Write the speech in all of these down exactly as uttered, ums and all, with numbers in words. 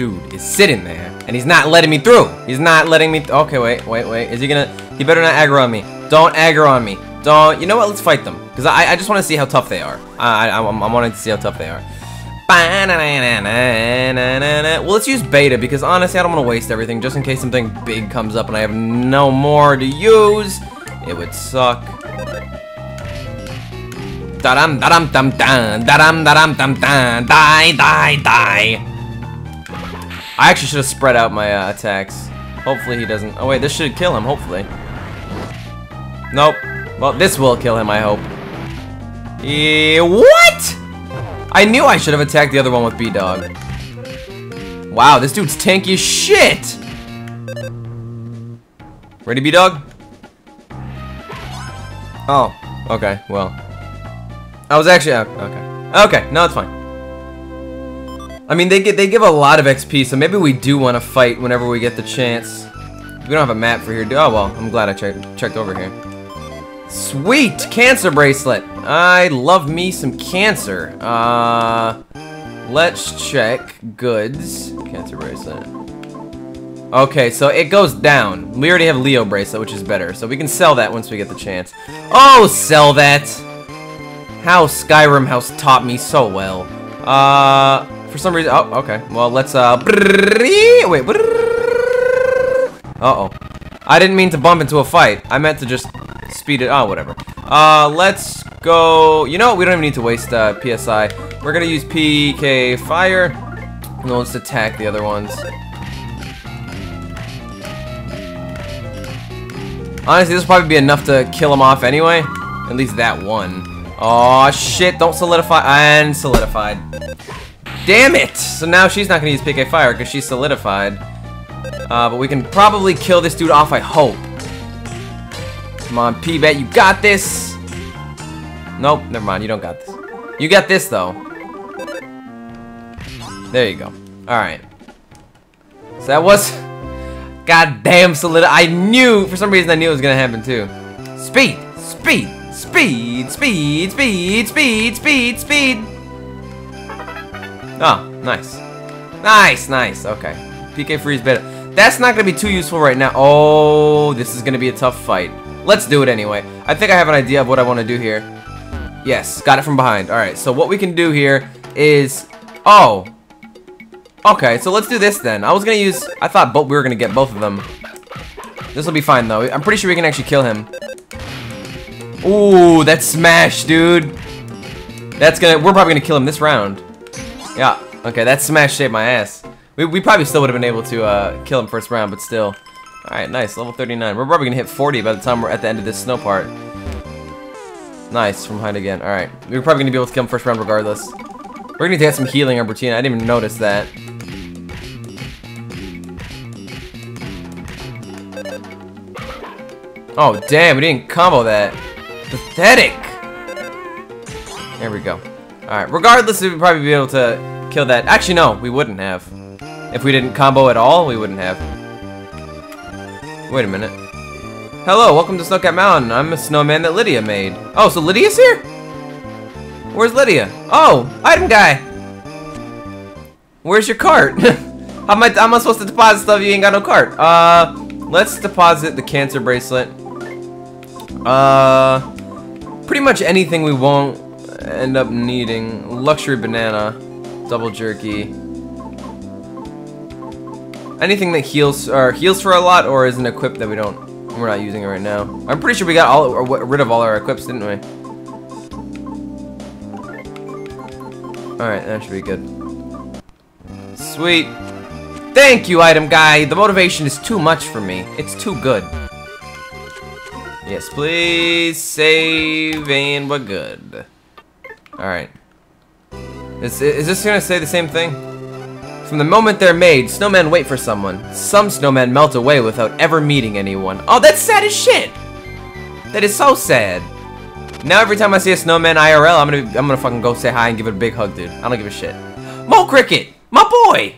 dude is sitting there, and he's not letting me through. He's not letting me. Th okay, wait, wait, wait. Is he gonna? He better not aggro on me. Don't aggro on me. Don't. You know what? Let's fight them, because I, I just want to see how tough they are. I, I, I'm, I'm wanting to see how tough they are. Well, let's use beta, because honestly, I don't want to waste everything, just in case something big comes up and I have no more to use. It would suck. Da-dum, da-dum, dum, dum, da-dum, da-dum, dum, dum, die, die, die. I actually should have spread out my uh, attacks. Hopefully he doesn't. Oh wait, this should kill him, hopefully. Nope. Well, this will kill him, I hope. Yeah, what? I knew I should have attacked the other one with B-Dog. Wow, this dude's tanky as shit! Ready, B-Dog? Oh, okay, well. I was actually, uh, okay. Okay, no, it's fine. I mean, they get they give a lot of X P, so maybe we do want to fight whenever we get the chance. We don't have a map for here, do oh well, I'm glad I checked checked over here. Sweet! Cancer bracelet! I love me some cancer. Uh, let's check goods. Cancer bracelet. Okay, so it goes down. We already have Leo bracelet, which is better, so we can sell that once we get the chance. Oh, sell that! How Skyrim House taught me so well. Uh, for some reason, oh, okay. Well, let's, uh, wait, uh-oh. I didn't mean to bump into a fight. I meant to just speed it, oh, whatever. Uh, let's go, you know what, we don't even need to waste, uh, P S I. We're gonna use P K Fire, and then let's attack the other ones. Honestly, this will probably be enough to kill him off anyway. At least that one. Oh shit, don't solidify, and solidified. Damn it! So now she's not gonna use P K Fire because she's solidified. Uh, but we can probably kill this dude off, I hope. Come on, P-Bet, you got this! Nope, never mind, you don't got this. You got this, though. There you go. Alright. So that was... goddamn solid. I knew, for some reason I knew it was gonna happen, too. Speed! Speed! Speed, speed, speed, speed, speed, speed. Oh, nice. Nice, nice, okay. P K freeze better. That's not gonna be too useful right now. Oh, this is gonna be a tough fight. Let's do it anyway. I think I have an idea of what I want to do here. Yes, got it from behind. Alright, so what we can do here is... oh. Okay, so let's do this then. I was gonna use... I thought we were gonna get both of them. This will be fine though. I'm pretty sure we can actually kill him. Ooh, that's smash, dude. That's gonna, we're probably gonna kill him this round. Yeah, okay, that smash saved my ass. We, we probably still would have been able to uh, kill him first round, but still. Alright, nice, level thirty-nine. We're probably gonna hit forty by the time we're at the end of this snow part. Nice, from behind again. Alright, we're probably gonna be able to kill him first round regardless. We're gonna need to get some healing on Bertina. I didn't even notice that. Oh, damn, we didn't combo that. Pathetic! There we go. Alright, regardless, we'd probably be able to kill that. Actually, no, we wouldn't have. If we didn't combo at all, we wouldn't have. Wait a minute. Hello, welcome to Snowcat Mountain. I'm a snowman that Lydia made. Oh, so Lydia's here? Where's Lydia? Oh, item guy! Where's your cart? how, am I, how am I supposed to deposit stuff if you ain't got no cart? Uh, let's deposit the cancer bracelet. Uh... Pretty much anything we won't end up needing. Luxury banana, double jerky. Anything that heals or heals for a lot or is an equip that we don't, we're not using it right now. I'm pretty sure we got all or rid of all our equips, didn't we? All right, that should be good. Sweet. Thank you, item guy. The motivation is too much for me. It's too good. Yes, please save and we're good. Alright. Is, is this gonna say the same thing? From the moment they're made, snowmen wait for someone. Some snowmen melt away without ever meeting anyone. Oh, that's sad as shit! That is so sad. Now every time I see a snowman I R L, I'm gonna I'm gonna fucking go say hi and give it a big hug, dude. I don't give a shit. Mole Cricket! My boy!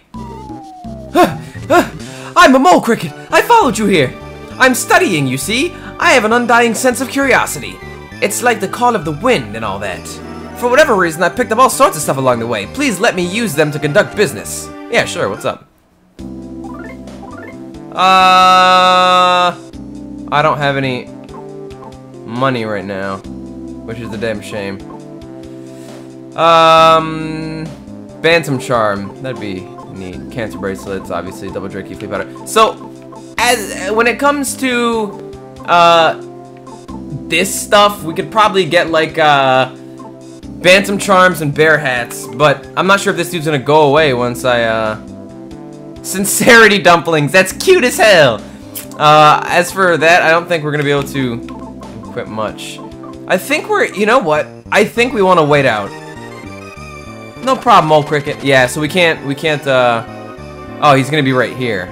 I'm a Mole Cricket! I followed you here! I'm studying, you see? I have an undying sense of curiosity. It's like the call of the wind and all that. For whatever reason, I picked up all sorts of stuff along the way. Please let me use them to conduct business. Yeah, sure, what's up? Uh, I don't have any money right now, which is a damn shame. Um, Bantam Charm, that'd be neat. Cancer bracelets, obviously. Double Drakey flea powder. So, as when it comes to uh this stuff, we could probably get like uh Bantam Charms and bear hats, but I'm not sure if this dude's gonna go away once I uh Sincerity Dumplings, that's cute as hell. Uh, as for that, I don't think we're gonna be able to equip much. I think we're, you know what? I think we want to wait out. No problem, old cricket. Yeah, so we can't, we can't, uh... oh, he's gonna be right here.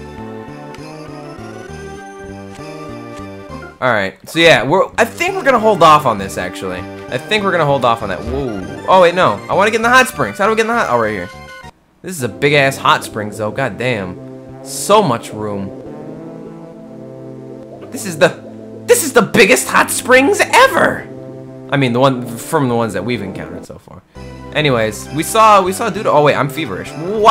Alright, so yeah, we're, I think we're gonna hold off on this, actually. I think we're gonna hold off on that. Whoa. Oh, wait, no. I want to get in the hot springs. How do we get in the hot... oh, right here. This is a big-ass hot springs, though. God damn. So much room. This is the... This is the biggest hot springs ever! I mean, the one... from the ones that we've encountered so far. Anyways, we saw... We saw a dude... oh, wait, I'm feverish. Wow.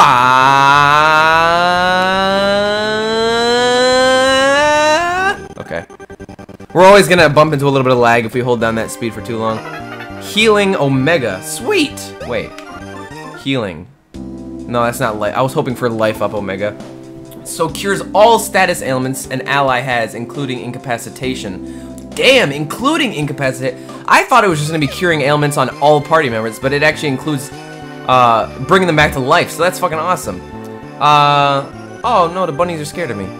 Okay. We're always gonna bump into a little bit of lag if we hold down that speed for too long. Healing Omega. Sweet! Wait. Healing. No, that's not life. I was hoping for life up Omega. So cures all status ailments an ally has, including incapacitation. Damn, including incapacitate. I thought it was just gonna be curing ailments on all party members, but it actually includes uh, bringing them back to life. So that's fucking awesome. Uh, oh no, the bunnies are scared of me.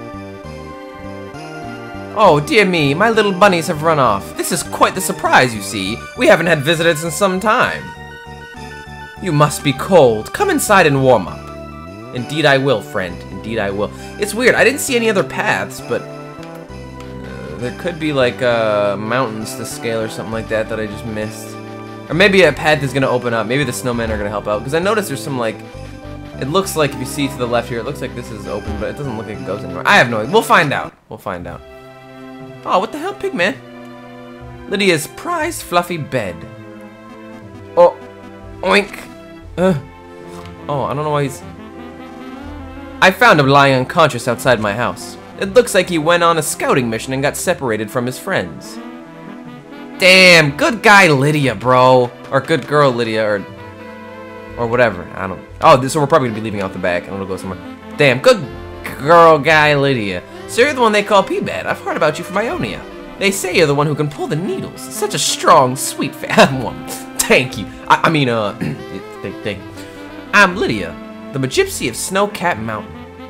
Oh dear me, my little bunnies have run off. This is quite the surprise, you see. We haven't had visitors in some time. You must be cold. Come inside and warm up. Indeed I will, friend. Indeed I will. It's weird. I didn't see any other paths, but uh, there could be like uh, mountains to scale or something like that that I just missed. Or maybe a path is going to open up. Maybe the snowmen are going to help out. Because I noticed there's some like... it looks like if you see to the left here, it looks like this is open, but it doesn't look like it goes anywhere. I have no idea. We'll find out. We'll find out. Oh, what the hell, Pigman? Lydia's prized fluffy bed. Oh, oink. Uh. Oh, I don't know why he's... I found him lying unconscious outside my house. It looks like he went on a scouting mission and got separated from his friends. Damn, good guy Lydia, bro. Or good girl Lydia, or... or whatever, I don't... oh, so we're probably gonna be leaving out the back, and it'll go somewhere. Damn, good girl guy Lydia. So you're the one they call P-Bad. I've heard about you from Ionia. They say you're the one who can pull the needles. Such a strong, sweet fan. Thank you. I, I mean, uh... They, they, I'm Lydia, the Magypsy of Snow-Cap Mountain.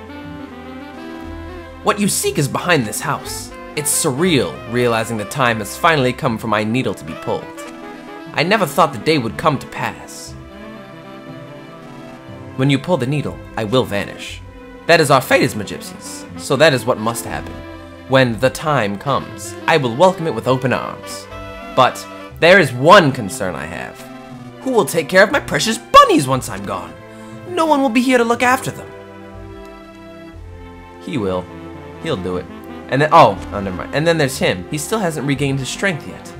What you seek is behind this house. It's surreal, realizing the time has finally come for my needle to be pulled. I never thought the day would come to pass. When you pull the needle, I will vanish. That is our fate as Magypsies, so that is what must happen. When the time comes, I will welcome it with open arms. But there is one concern I have. Who will take care of my precious bunnies once I'm gone? No one will be here to look after them. He will. He'll do it. And then, oh, oh, never mind. And then there's him. He still hasn't regained his strength yet.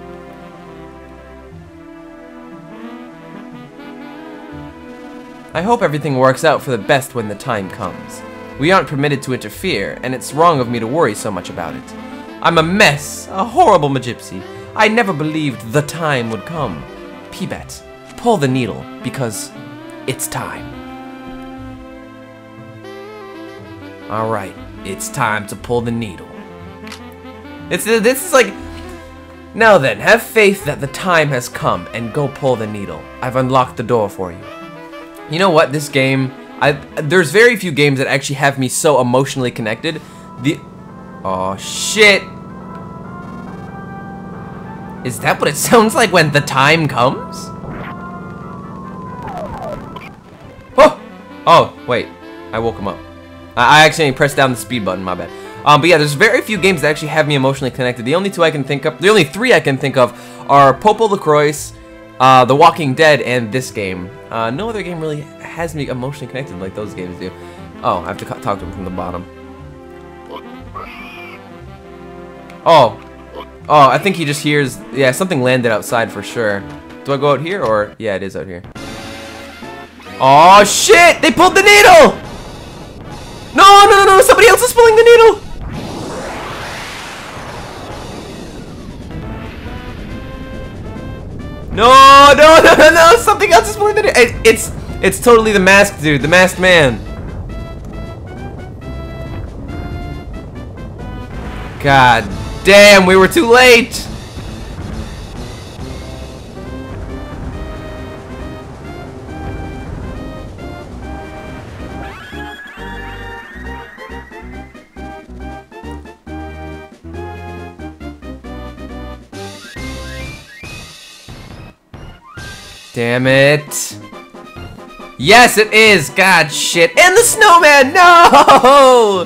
I hope everything works out for the best when the time comes. We aren't permitted to interfere, and it's wrong of me to worry so much about it. I'm a mess, a horrible Magypsy. I never believed the time would come. P-Bat, pull the needle, because it's time. Alright, it's time to pull the needle. It's, this is like... Now then, have faith that the time has come, and go pull the needle. I've unlocked the door for you. You know what, this game... I, there's very few games that actually have me so emotionally connected. The... Oh, shit. Is that what it sounds like when the time comes? Oh! Oh, wait. I woke him up. I, I actually pressed down the speed button, my bad. Um, but yeah, there's very few games that actually have me emotionally connected. The only two I can think of... The only three I can think of are Popo LaCroix, uh, The Walking Dead, and this game. Uh, no other game really has me emotionally connected like those games do. Oh, I have to talk to him from the bottom. Oh. Oh, I think he just hears... Yeah, something landed outside for sure. Do I go out here, or... Yeah, it is out here. Oh, shit! They pulled the needle! No, no, no, no! Somebody else is it, it's it's totally the masked dude, the masked man. God damn, we were too late. Damn it. Yes, it is. God shit. And the snowman. No!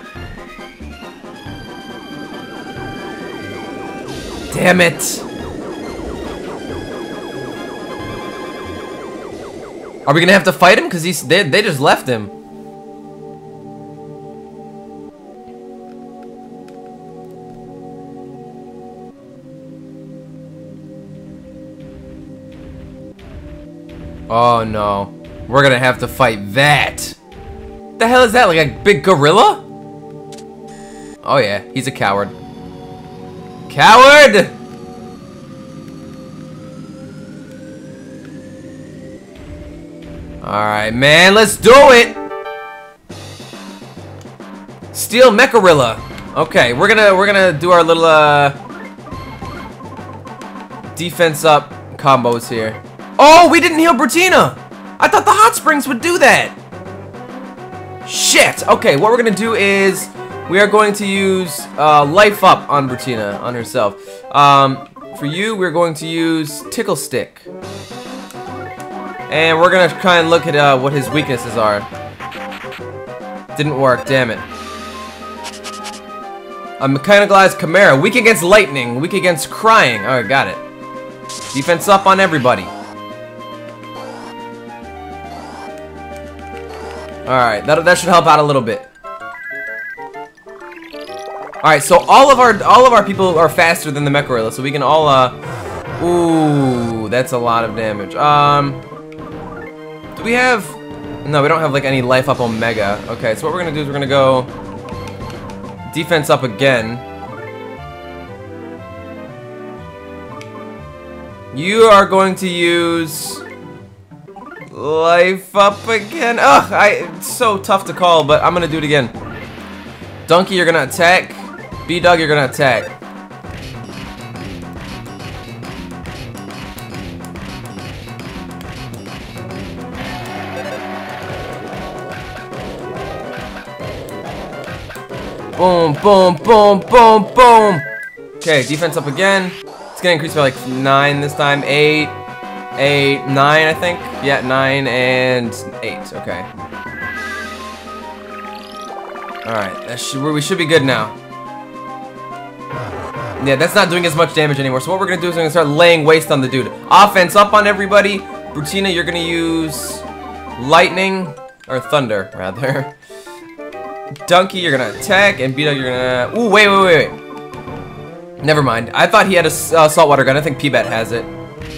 Damn it. Are we gonna have to fight him? Because he's they, they just left him. Oh no. We're gonna have to fight that. The hell is that? Like a big gorilla? Oh yeah, he's a coward. Coward! Alright, man, let's do it! Steel Mecharilla. Okay, we're gonna we're gonna do our little uh defense up combos here. Oh, we didn't heal Brutina! I thought the hot springs would do that! Shit! Okay, what we're gonna do is we are going to use uh, Life Up on Brutina, on herself. Um, for you, we're going to use Tickle Stick. And we're gonna try and look at uh, what his weaknesses are. Didn't work, damn it. A Mechanicalized Chimera, weak against lightning, weak against crying. Alright, got it. Defense up on everybody. Alright, that, that should help out a little bit. Alright, so all of our all of our people are faster than the Mecharilla, so we can all uh ooh, that's a lot of damage. Um Do we have no, we don't have like any life up Omega. Okay, so what we're gonna do is we're gonna go defense up again. You are going to use Life Up again. Ugh, I it's so tough to call, but I'm gonna do it again. Donkey, you're gonna attack. B-Dog, you're gonna attack. Boom, boom, boom, boom, boom. Okay, defense up again. It's gonna increase by like nine this time. Eight, eight, nine, I think. Yeah, nine and eight. Okay. All right, that should, we should be good now. Yeah, that's not doing as much damage anymore. So what we're gonna do is we're gonna start laying waste on the dude. Offense up on everybody. Brutina, you're gonna use lightning or thunder rather. Donkey, you're gonna attack, and B-Dog, you're gonna. Ooh, wait, wait, wait, wait. Never mind. I thought he had a uh, saltwater gun. I think P-Bat has it.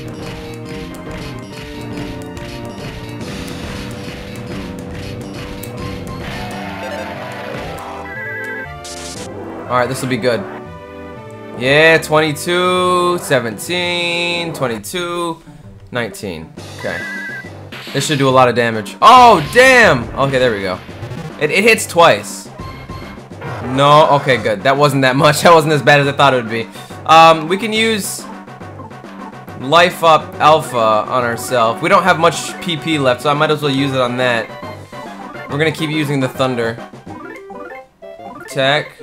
Alright, this will be good. Yeah, twenty-two, seventeen, twenty-two, nineteen. Okay. This should do a lot of damage. Oh, damn! Okay, there we go. It, it hits twice. No, okay, good. That wasn't that much. That wasn't as bad as I thought it would be. Um, we can use Life Up Alpha on ourselves. We don't have much P P left, so I might as well use it on that. We're gonna keep using the thunder. Attack.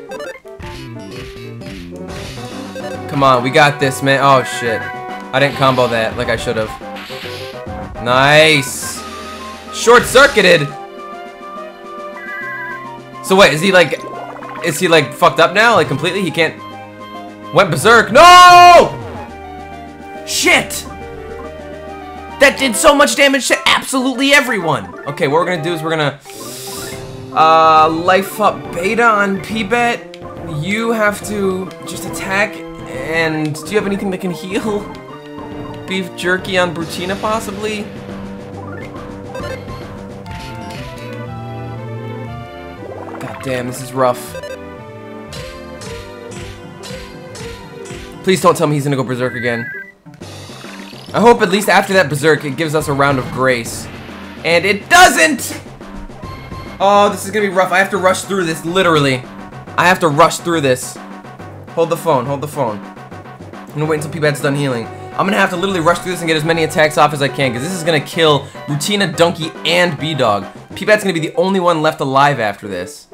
Come on, we got this, man. Oh, shit. I didn't combo that like I should have. Nice. Short-circuited. So wait, is he like... Is he like fucked up now? Like completely? He can't... Went berserk. No! Shit! That did so much damage to absolutely everyone. Okay, what we're gonna do is we're gonna... Uh, Life Up Beta on P-Bet. You have to just attack. And do you have anything that can heal? Beef jerky on Brutina, possibly? God damn, this is rough. Please don't tell me he's gonna go berserk again. I hope at least after that Berserk it gives us a round of grace. And it doesn't! Oh, this is gonna be rough. I have to rush through this, literally. I have to rush through this. Hold the phone, hold the phone. I'm gonna wait until P-Bat's done healing. I'm gonna have to literally rush through this and get as many attacks off as I can, because this is gonna kill Rutina, Donkey, and B-Dog. P-Bat's gonna be the only one left alive after this.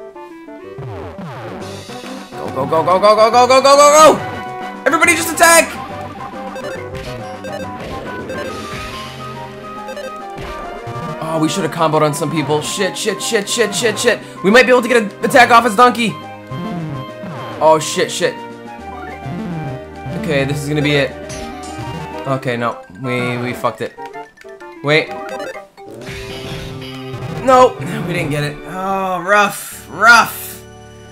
Go, go, go, go, go, go, go, go, go, go, go! Everybody just attack! Oh, we should have comboed on some people. Shit, shit, shit, shit, shit, shit. We might be able to get an attack off as Donkey. Oh, shit, shit. Okay, this is gonna be it. Okay, no. We, we fucked it. Wait. No, we didn't get it. Oh, rough, rough.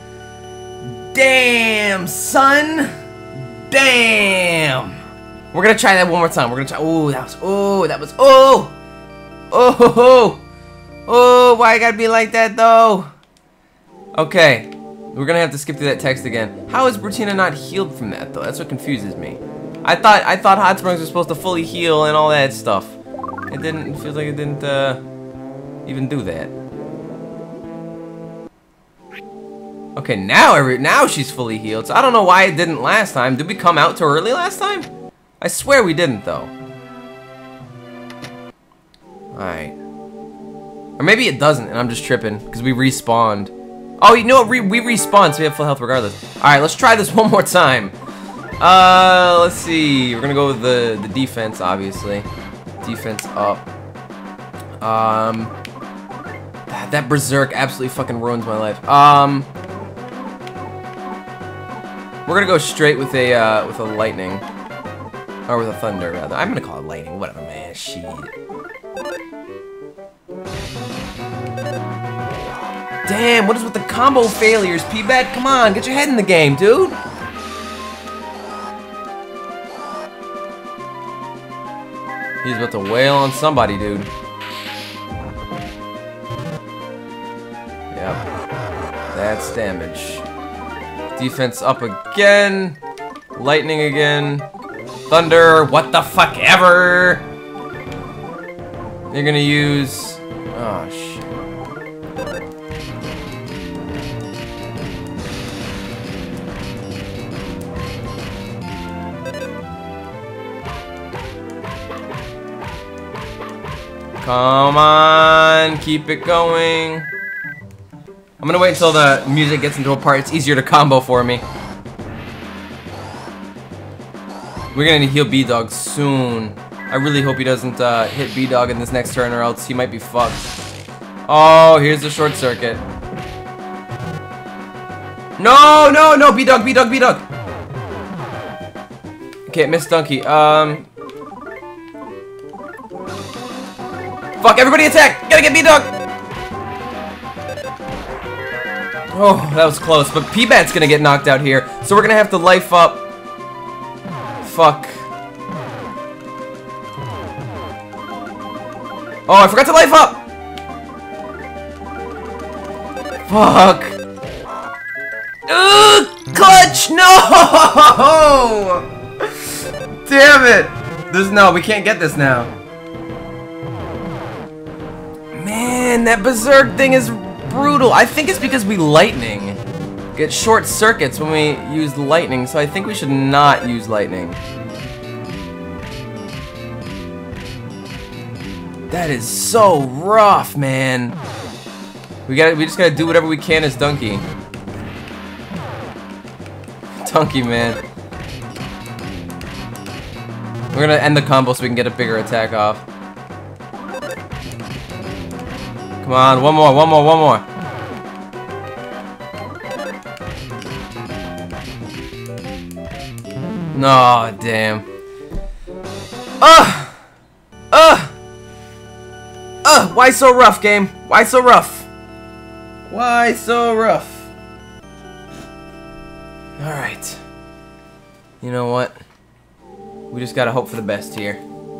Damn, son. Damn. We're gonna try that one more time. We're gonna try. Oh, that was. Oh, that was. Oh. Oh, ho, ho. Oh, why I gotta be like that though? Okay, we're gonna have to skip through that text again. How is Rutina not healed from that though? That's what confuses me. I thought I thought hot springs were supposed to fully heal and all that stuff. It didn't. It feels like it didn't uh, even do that. Okay, now every now she's fully healed. So I don't know why it didn't last time. Did we come out too early last time? I swear we didn't though. Alright. Or maybe it doesn't, and I'm just tripping, because we respawned. Oh, you know what? Re we respawned, so we have full health regardless. Alright, let's try this one more time. Uh, let's see. We're gonna go with the, the defense, obviously. Defense up. Um, that, that Berserk absolutely fucking ruins my life. Um, we're gonna go straight with a, uh, with a lightning. Or with a thunder, rather. I'm gonna call it lightning. Whatever, man. Shit. Damn, what is with the combo failures, P-Bat? Come on, get your head in the game, dude. He's about to wail on somebody, dude. Yep. That's damage. Defense up again. Lightning again. Thunder, what the fuck ever. You're gonna use... Oh, shit. Come on, keep it going. I'm gonna wait until the music gets into a part it's easier to combo for me. We're gonna need to heal B-Dog soon. I really hope he doesn't uh, hit B-Dog in this next turn or else he might be fucked. Oh, here's the short circuit. No, no, no, B-Dog, B-Dog, B-Dog. Okay, Miss Donkey. Um... Fuck, everybody attack! Gotta get B-Dog! Oh, that was close, but P-Bat's gonna get knocked out here, so we're gonna have to life up. Fuck. Oh, I forgot to life up! Fuck. Ugh! Clutch! No! Damn it! There's no, we can't get this now. Man, that Berserk thing is brutal. I think it's because we lightning. Get short circuits when we use lightning, so I think we should not use lightning. That is so rough, man. We got we just gotta do whatever we can as Donkey. Donkey, man. We're gonna end the combo so we can get a bigger attack off. Come on, one more, one more, one more. No, damn. Ugh! Ugh! Ugh! Why so rough, game? Why so rough? Why so rough? Alright. You know what? We just gotta hope for the best here.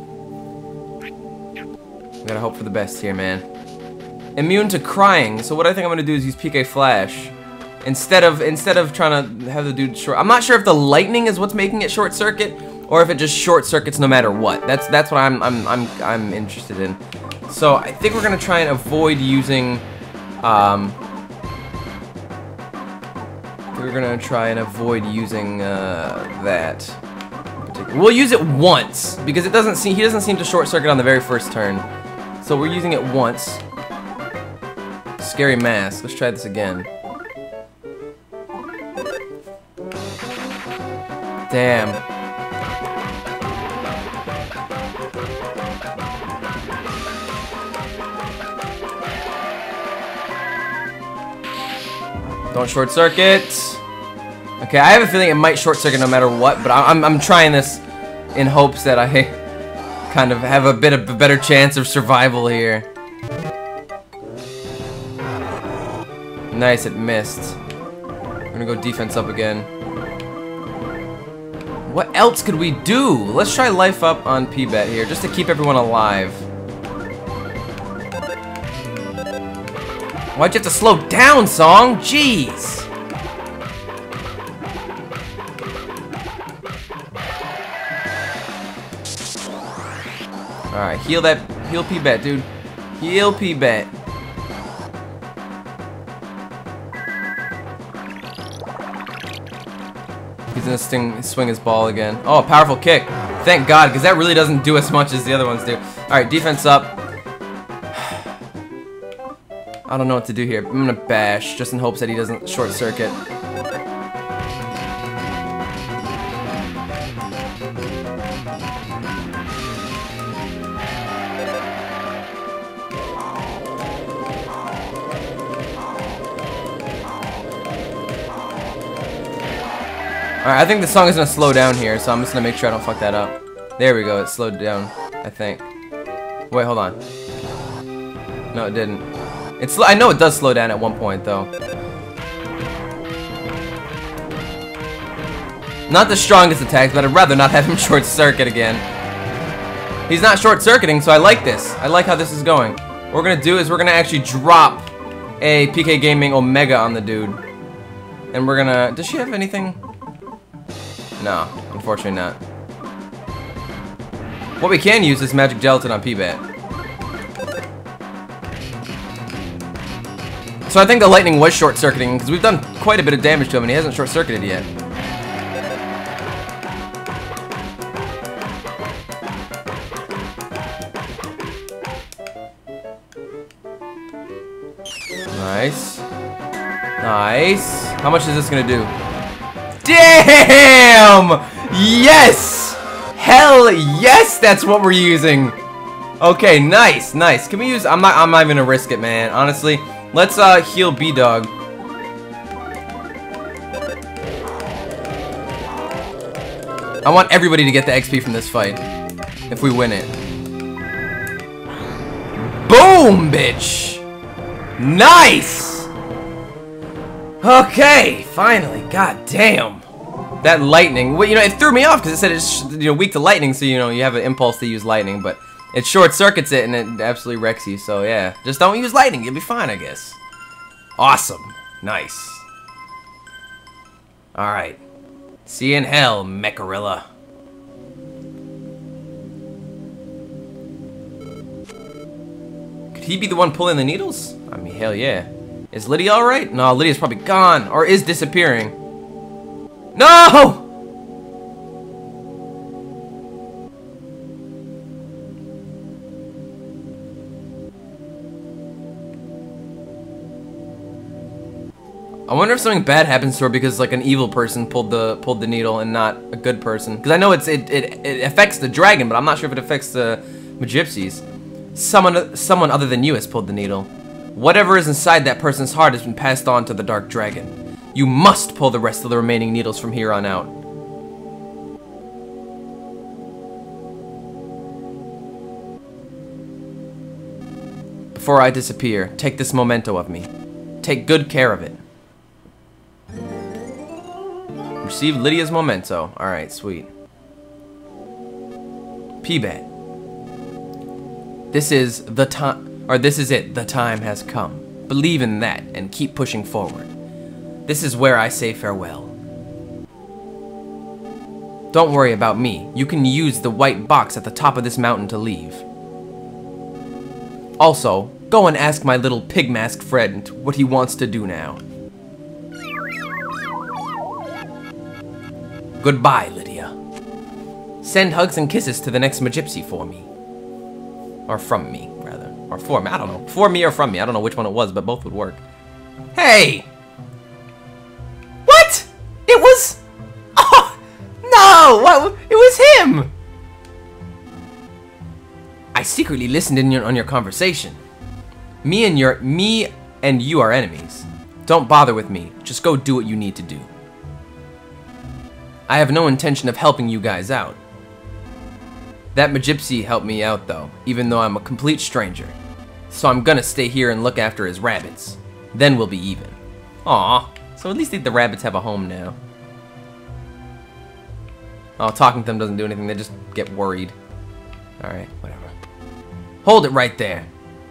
We gotta hope for the best here, man. Immune to crying, so what I think I'm gonna do is use P K Flash instead of instead of trying to have the dude short. I'm not sure if the lightning is what's making it short circuit or if it just short circuits no matter what. That's that's what I'm I'm I'm I'm interested in. So I think we're gonna try and avoid using. Um, we're gonna try and avoid using uh, that. We'll use it once because it doesn't seem he doesn't seem to short circuit on the very first turn. So we're using it once. Scary mask. Let's try this again. Damn. Don't short circuit. Okay, I have a feeling it might short circuit no matter what, but I'm I'm trying this in hopes that I kind of have a bit of a better chance of survival here. Nice, it missed. We're gonna go defense up again. What else could we do? Let's try life up on P-Bet here, just to keep everyone alive. Why'd you have to slow down, song? Jeez! Alright, heal that, heal P-Bet, dude. Heal P-Bet. He's gonna sting, swing his ball again. Oh, a powerful kick. Thank God, because that really doesn't do as much as the other ones do. Alright, defense up. I don't know what to do here. I'm gonna bash, just in hopes that he doesn't short circuit. Alright, I think the song is gonna slow down here, so I'm just gonna make sure I don't fuck that up. There we go, it slowed down, I think. Wait, hold on. No, it didn't. It's, I know it does slow down at one point, though. Not the strongest attacks, but I'd rather not have him short circuit again. He's not short circuiting, so I like this. I like how this is going. What we're gonna do is we're gonna actually drop a P K Gaming Omega on the dude. And we're gonna, does she have anything? No, unfortunately not. What we can use is Magic Gelatin on P-Bet. So I think the lightning was short-circuiting, because we've done quite a bit of damage to him, and he hasn't short-circuited yet. Nice. Nice. How much is this gonna do? Damn! Yes! Hell yes, that's what we're using. Okay, nice, nice. Can we use, I'm not I'm not even gonna risk it, man. Honestly. Let's uh heal B-Dog. I want everybody to get the X P from this fight. If we win it. Boom, bitch! Nice! Okay, finally. God damn. That lightning. Well, you know, it threw me off because it said it's, you know, weak to lightning, so you know you have an impulse to use lightning, but it short circuits it and it absolutely wrecks you. So yeah, just don't use lightning. You'll be fine, I guess. Awesome. Nice. All right. See you in hell, Mecharilla. Could he be the one pulling the needles? I mean, hell yeah. Is Lydia all right? No, Lydia's probably gone or is disappearing. No! I wonder if something bad happens to her because like an evil person pulled the pulled the needle and not a good person. Because I know it's it, it it affects the dragon, but I'm not sure if it affects the Magypsies. Someone someone other than you has pulled the needle. Whatever is inside that person's heart has been passed on to the dark dragon. You must pull the rest of the remaining needles from here on out. Before I disappear, take this memento of me. Take good care of it. Receive Lydia's memento. Alright, sweet. P-Bet. This is the time, or this is it. The time has come. Believe in that and keep pushing forward. This is where I say farewell. Don't worry about me. You can use the white box at the top of this mountain to leave. Also, go and ask my little pig mask friend what he wants to do now. Goodbye, Lydia. Send hugs and kisses to the next Magypsy for me. Or from me, rather. Or for me, I don't know. For me or from me, I don't know which one it was, but both would work. Hey! What? It was... Oh! No! What? It was him! I secretly listened in your, on your conversation. Me and your... Me and you are enemies. Don't bother with me. Just go do what you need to do. I have no intention of helping you guys out. That Magypsy helped me out though, even though I'm a complete stranger. So I'm gonna stay here and look after his rabbits. Then we'll be even. Aw, so at least the rabbits have a home now. Oh, talking to them doesn't do anything, they just get worried. Alright, whatever. Hold it right there.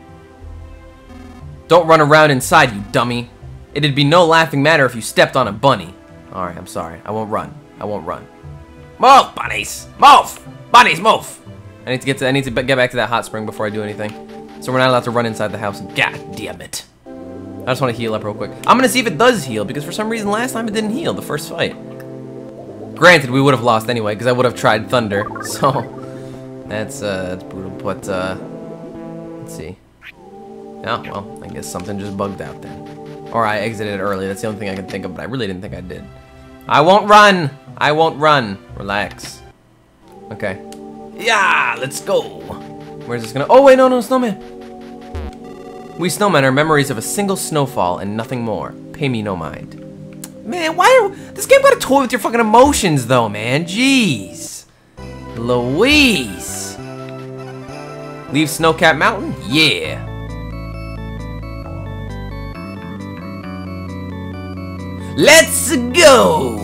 Don't run around inside, you dummy. It'd be no laughing matter if you stepped on a bunny. Alright, I'm sorry. I won't run. I won't run. Move, bunnies! Move! Bunnies, move! I need to get to I need to get back to that hot spring before I do anything. So we're not allowed to run inside the house. God damn it. I just want to heal up real quick. I'm gonna see if it does heal, because for some reason last time it didn't heal the first fight. Granted, we would have lost anyway, because I would have tried thunder. So that's uh that's brutal. But uh let's see. Oh, well, I guess something just bugged out then. Or I exited early. That's the only thing I can think of, but I really didn't think I did. I won't run! I won't run. Relax. Okay. Yeah, let's go. Where's this gonna... Oh, wait, no, no, snowman. We snowmen are memories of a single snowfall and nothing more. Pay me no mind. Man, why are... This game got a toy with your fucking emotions, though, man. Jeez. Louise. Leave Snowcat Mountain? Yeah. Let's go!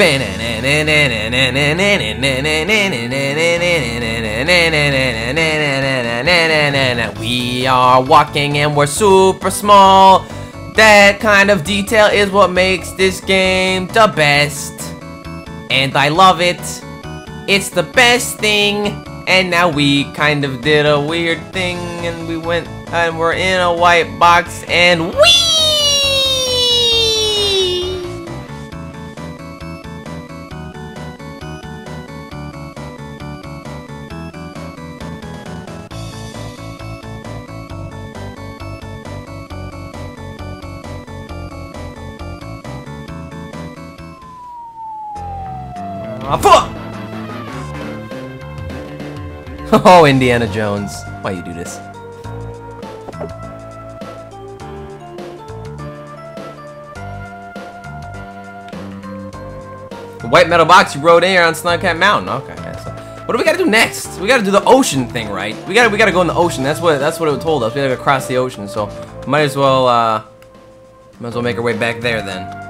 We are walking and we're super small. That kind of detail is what makes this game the best. And I love it. It's the best thing. And now we kind of did a weird thing and we went and we're in a white box and whee! Oh, Indiana Jones. Why you do this? The white metal box you rode in here on Snowcat Mountain. Okay, so what do we gotta do next? We gotta do the ocean thing, right? We gotta we gotta go in the ocean. That's what that's what it told us. We gotta go across the ocean, so might as well uh might as well make our way back there then.